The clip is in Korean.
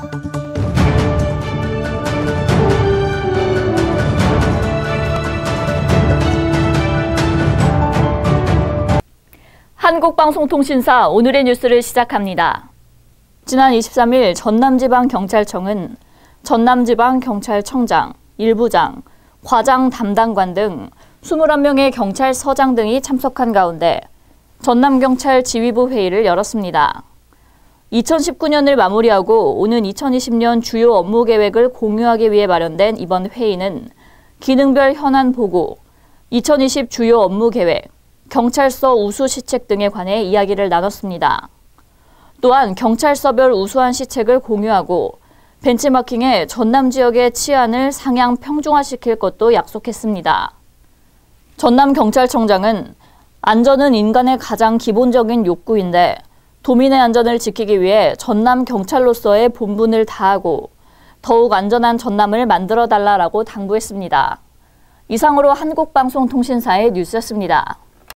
한국방송통신사 오늘의 뉴스를 시작합니다. 지난 23일 전남지방경찰청은 전남지방경찰청장, 일부장, 과장 담당관 등 21명의 경찰서장 등이 참석한 가운데 전남경찰 지휘부 회의를 열었습니다. 2019년을 마무리하고 오는 2020년 주요 업무 계획을 공유하기 위해 마련된 이번 회의는 기능별 현안 보고, 2020 주요 업무 계획, 경찰서 우수 시책 등에 관해 이야기를 나눴습니다. 또한 경찰서별 우수한 시책을 공유하고 벤치마킹해 전남 지역의 치안을 상향 평준화시킬 것도 약속했습니다. 전남경찰청장은 안전은 인간의 가장 기본적인 욕구인데 도민의 안전을 지키기 위해 전남경찰로서의 본분을 다하고 더욱 안전한 전남을 만들어달라고 당부했습니다. 이상으로 한국방송통신사의 뉴스였습니다.